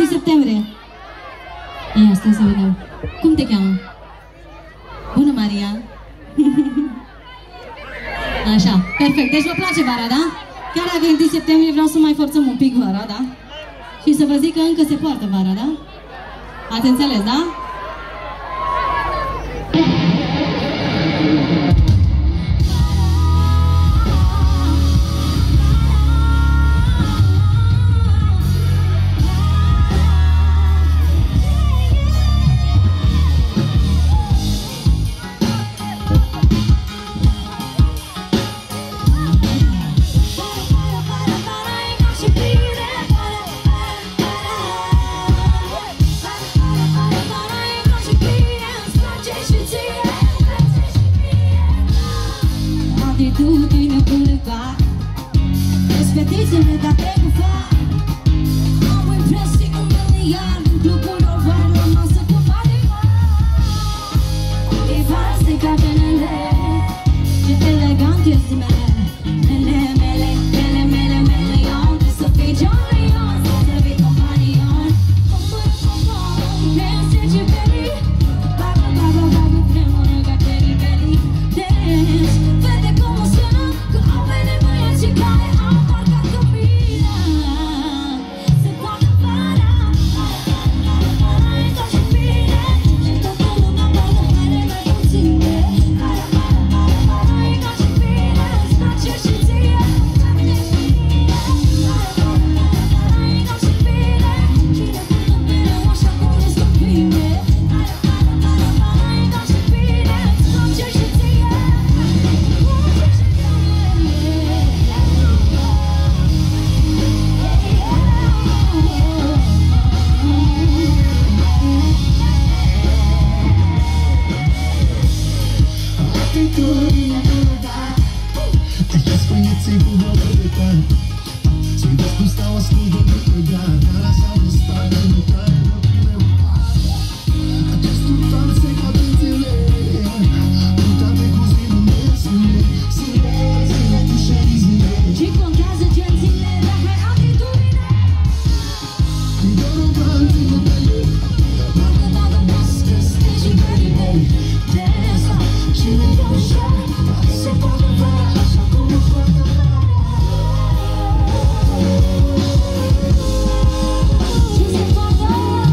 septembrie. Ia, stai să vedem. Cum te cheamă? Bună, Maria! Așa, perfect. Deci vă place vara, da? Chiar la 1 septembrie vreau să mai forțăm un pic vara, da? Și să vă zic că încă se poartă vara, da? Ați înțeles, da? Atitudine boulevard, fetițele de-a precufa. Am impresii cu miliard, în clubul oval, la masă cu bodyguard. E false ca penele, ce elegant e zimele. Mele, mele, mele, mele, melion, să fii John Leon, să fii companion. Compără, compără, dance, ce belly. Baba, baba, baba, premună ca Terry Belly. Dance, vede cum sună, că au venit băieții care au marcat cu mine. Se poartă vara, vara e ca și mine. Și toată lumea poartă haine mai puține. Vara e ca și mine, îți place și ție. Vara e ca și mine, cine cântă mereu așa cum îți convine. Vara e ca și mine, îți place și ție. Atitudine boulevard, te scoiți cu vorbe de car. Ți-ai dat cum stau ascult de pegar, dar așa nu stare în care mă pune par. Acestul danse ca dințele, putate cu zile, zile cu șerizile. Ce contează gențile, dar hai atitudine. Îi dor o branțile tale, parcă toată mască, stage very very. Dance, cine e așa, se poartă vara, așa cum o poartă vara. Ce se poartă?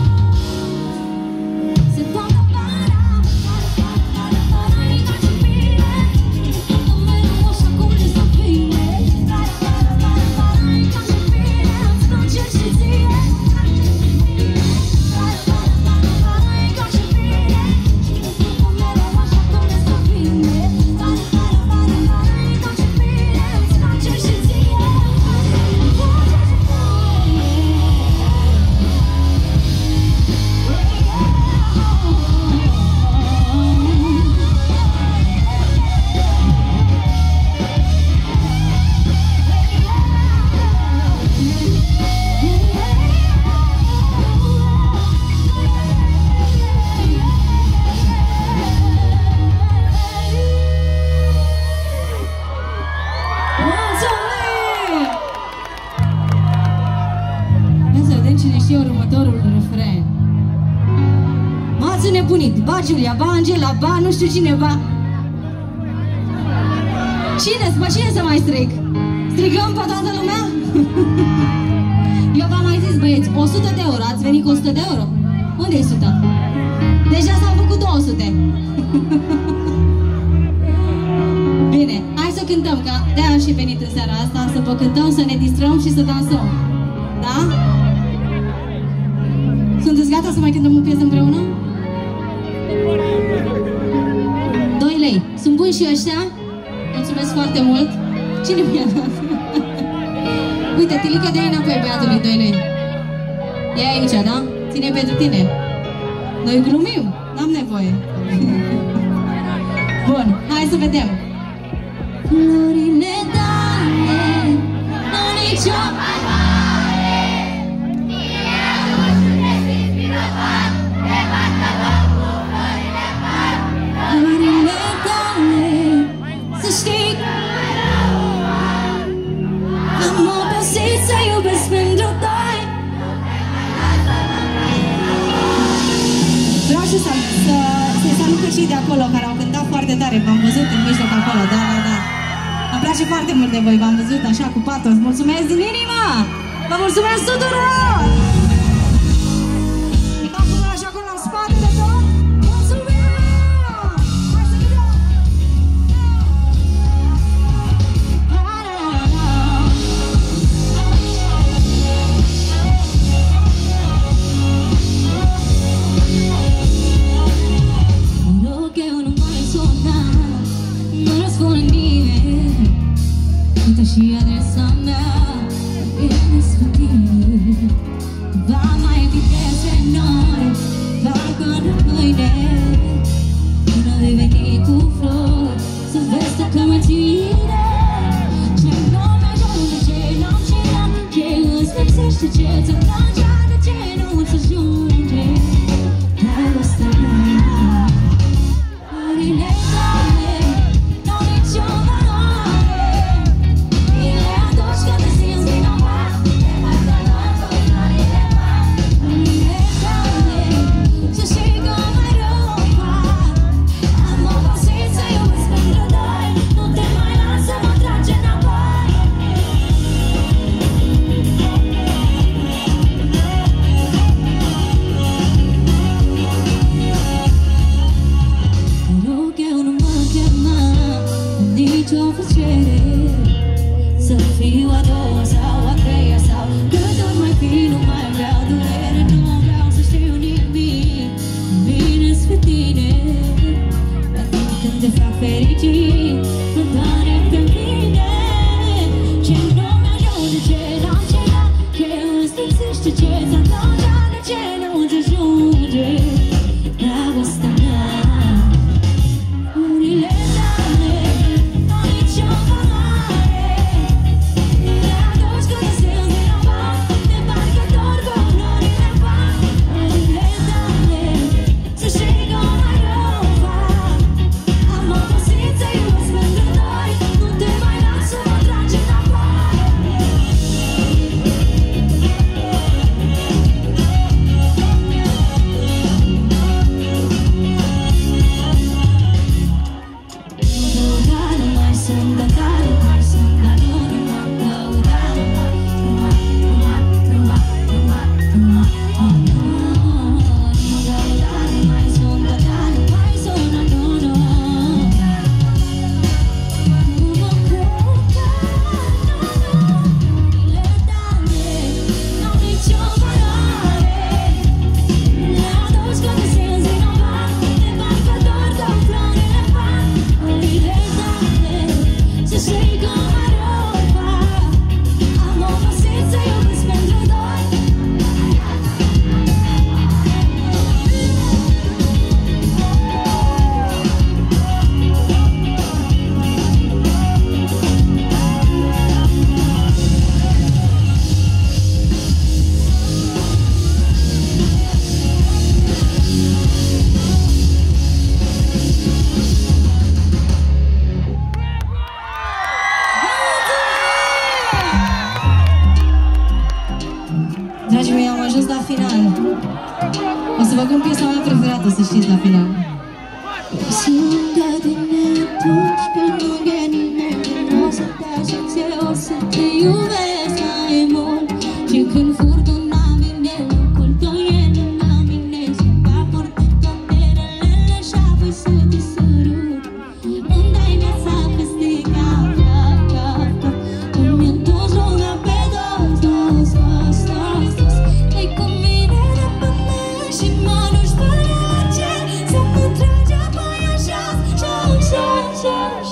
Se poartă vara, vara e ca și mine. Cântă mereu așa cum îți convine. Vara e ca și mine, îți place și ție. Vara e ca și mine, cine cântă mereu așa cum îți convine. Vara e ca și mine, îți place și ție. Hai să vedem cine știe următorul refren. M-ați nebunit, ba Giulia, ba Angela, ba nu știu cine, ba... Cine să mai strig? Strigăm pe toată lumea? Eu v-am mai zis, băieți, 100 de euro, ați venit cu 100 de euro? Unde-i 100? Deja s-au făcut 200. Bine, hai să cântăm, că de-aia am și venit în seara asta, să vă cântăm, să ne distrăm și să dansăm. Da? Sunteți gata să mai cântăm o piesă împreună? 2 lei. Sunt buni și ăștia? Mulțumesc foarte mult. Cine mi-a dat? Uite, Tilică, de-ai înapoi băiatului 2 lei. E aici, da? Ține pentru tine. Noi glumim, n-am nevoie. Bun, hai să vedem. Florile tale, nu nicio mai mare. Florile tale, să știi că am obosit să iubesc pentru doi. de acolo care au cântat foarte tare. V-am văzut în mijloc acolo, da. Îmi place foarte mult de voi, v-am văzut așa cu patos. Mulțumesc din inimă! Vă mulțumesc tuturor! Dăm cu mâna așa acolo în spate de tot. Mulțumim! Hai să vedem! Și adresa mea e despre tine. Va mai fi despre noi, parcă nu mâine, până vei veni cu flori să vezi dacă mă ține. Ce nu mi-ajunge, ce n-am și n-am, ce îți lipsește, ce ți-am plăcea, de ce nu-ți ajunge dragostea mea. Florile tale n-au nicio valoare. Să fiu a doua sau a treia sau cât ori mai fi, nu mai vreau durere, nu vreau să știu nimic bine despre tine. Atunci când te fac fericit, mă doare pe mine. Ce nu mi-ajunge, ce n-am, ce n-am, ce îți lipsește, ce ți-am plăcea, de ce nu-ți ajunge dragostea mea. Urile tale n-au nicio valoare. Atunci când te simți vinovat, de parcă dor cu florile fac. Urile tale să știi că mai rău fac. Am obosit să iubesc pentru noi, nu te mai las să mă tragi înapoi. Dragii mei, am ajuns la final. O să vă cânt piesa mea preferată, să știți, la final. Sunt tine atunci când nu e nimeni, o să te ajut eu, o să te iubesc mai mult. Și când furtuna vine, locul tău e lângă mine, să fac porte toate relele și apoi să te sărut. Îmi dai viața peste cap, cap, cap, cap. Îmi întorci lumea pe dos, dos, dos, dos, dos. Dai cu mine de pământ și mă duci până la cer, să mă tragi apoi așa, așa, așa, așa.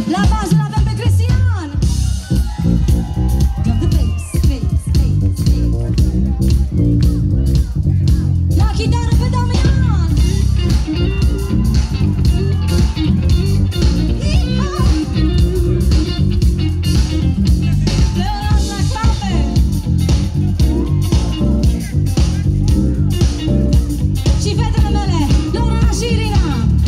La bază l-avem pe Cristian. Drop the bass, bass, bass, bass. La chitară pe Damian. Leonard la clape. Și fetele mele, Lorena și Irina.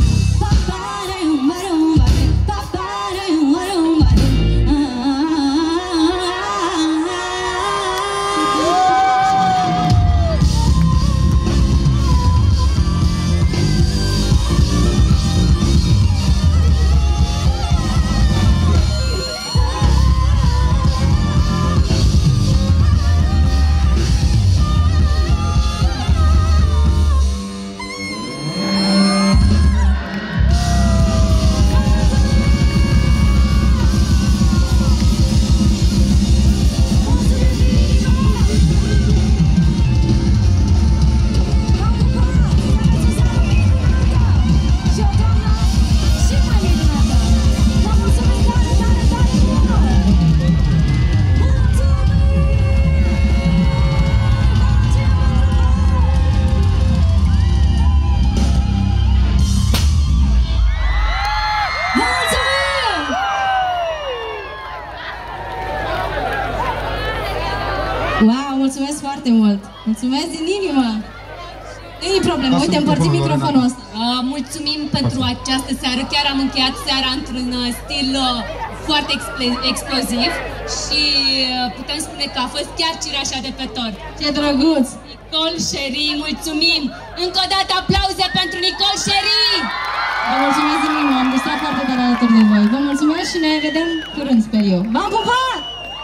Wow, mulțumesc foarte mult! Mulțumesc din inimă! Nu e problemă, uite, împărțim microfonul ăsta. Mulțumim pentru această seară, chiar am încheiat seara într-un stil foarte exploziv și putem spune că a fost chiar cireașa de pe tort. Ce drăguț! Nicol Sherry, mulțumim! Încă o dată aplauze pentru Nicol Sherry! Vă mulțumesc din inimă, am gustat foarte tare alături de voi. Vă mulțumesc și ne vedem curând, sper eu. V-am pupat!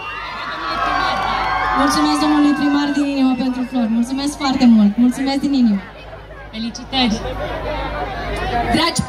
Mulțumesc domnului primar din inimă pentru flori. Mulțumesc foarte mult. Mulțumesc din inimă. Felicitări! Dragi